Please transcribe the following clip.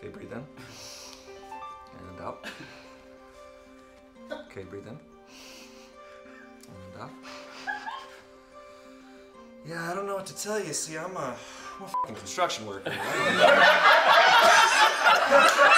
Okay, breathe in. And out. Okay, breathe in. And out. Yeah, I don't know what to tell you. See, I'm a fucking construction worker, right?